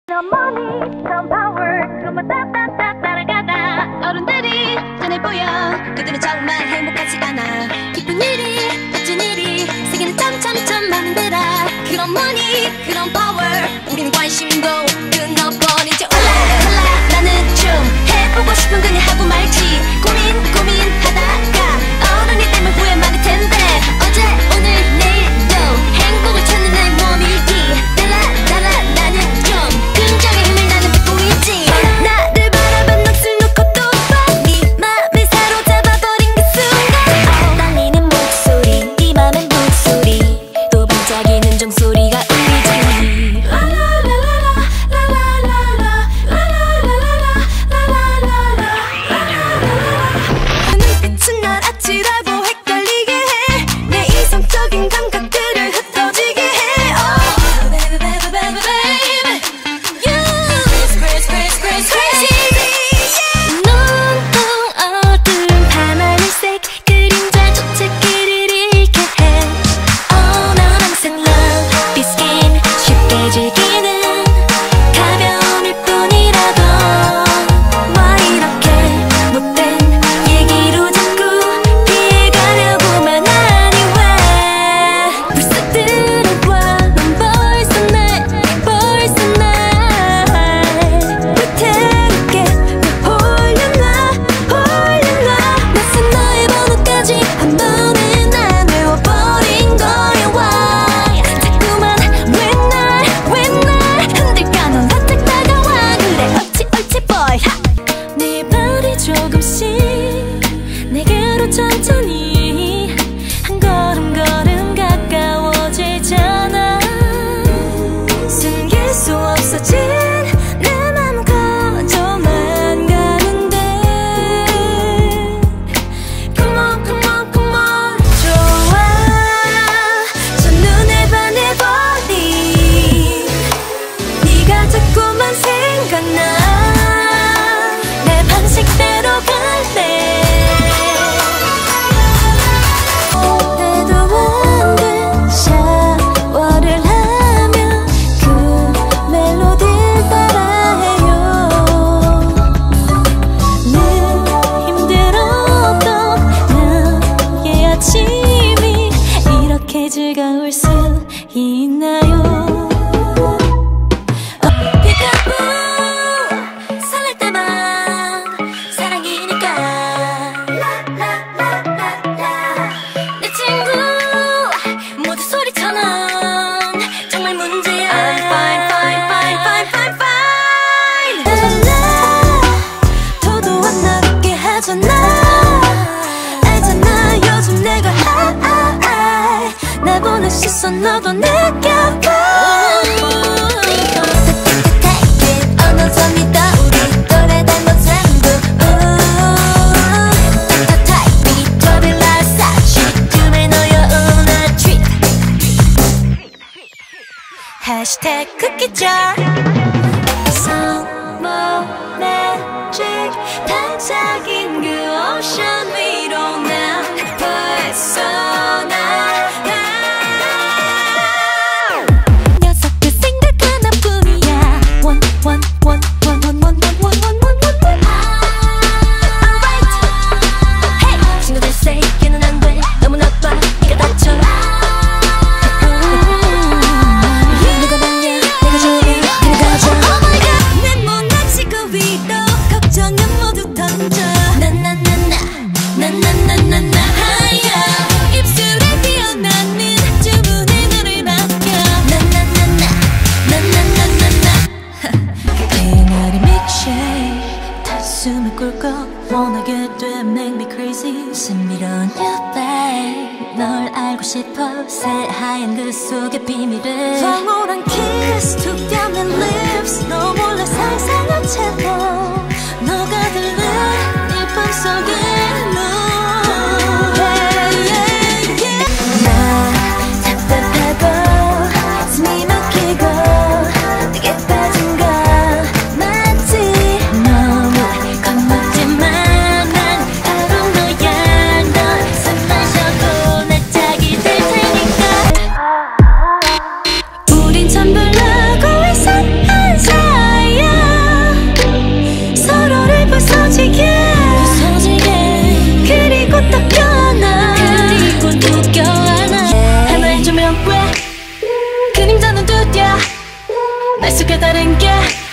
그런 money, 그런 power, 그것만 따따따 따라가다 어른들이 전해 보여 그들은 정말 행복하지 않아. 기쁜 일이, 멋진 일이 세계는 점점점 많은데라. 그런 money, 그런 power 우리는 관심도 끊어버린 채 올라 나는 좀 해보고 싶은 그냥 하고 말지. 고민하다가 어른이 되면 후회 많을 텐데 어제 오늘 내일도 행복을 찾는 나의 몸일기. 달라 나는 좀 긍정의 힘을 나는 보이지. 나를 바라본 넋을 놓고 또 봐. 네 맘을 사로잡아버린 그 순간 떨리는 목소리 네 맘의 목소리 또 반짝이는 종소리가 울리지. 눈빛은 날 아찔하고 헷갈리게 해. 내 이성적인 감각들을 흩어지게 해. Oh baby baby baby baby You crazy 눈동 어두운 밤하늘색 그림자조차 길을 잃게 해. Oh 넌 항상 love this game 쉽게 즐기는 가벼운 일뿐이라도 왜 이렇게 못된 얘기로 자꾸 피해가려고만 하니. 왜 벌써 들어와 넌 벌써 날 불태울게. 왜 홀려나 낯선 너의 번호까지 한 번에 난 외워버린 거야. Why 자꾸만 왜 날 흔들까. 넌 바짝 다가와 그래 옳지 boy. 네 발이 조금씩 내게로 천천히 한 걸음 가까워지잖아. 숨길 수 없어진 내 맘 커져만 가는데. Come on 좋아 첫눈에 반해버린 네가 자꾸만 생각나. 내 방식대로 갈래. 해도 안 돼 샤워를 하며 그 멜로디를 따라해요. 늘 힘들었던 나의 아침이 이렇게 즐거울 수 있나요. 피카부 설렐 때만 사랑이니까 내 친구 모두 소리처럼 정말 문제야. I'm fine 도도 안 나답게 하잖아. 알잖아 요즘 내가 날 보는 시선 너도 느껴봐. 어느덧니다 우리 또래 닮은 전부 The type 이 더빌 라사치 꿈에 놓여온 a treat 해시태그 쿠키jar 성모 매직 반짝인 그 오션 위로 난 벌써 녀석들 생각 하나뿐이야. One Hey 친구들 say 걔는 안 돼 너무 나빠 네가 다쳐. 누가 봤냐 내가 좋으면 그냥 가져. Oh my god 내 못난 그 위로 걱정은 모두 던져. 나나나나나나나나나 하야 입술에 피어나는 주문에 너를 맡겨. 그날의 milkshake 단숨에 꿀꺽 원하게 돼 make me crazy. 신비로운 your babe 널 알고 싶어 새하얀 그 속의 비밀을. 황홀한 kiss 툭 띄어낸 lips 너 몰래 상상한 채로 녹아들는 네 품속에 나 답답하고 숨이 막히고 내게 빠진 거 맞지. 너무 겁먹지만 난 바로 너야. 널 숨 마셔도 내 짝이 될 테니까. 우린 전부 라고 해서 항상 계속 깨달은 게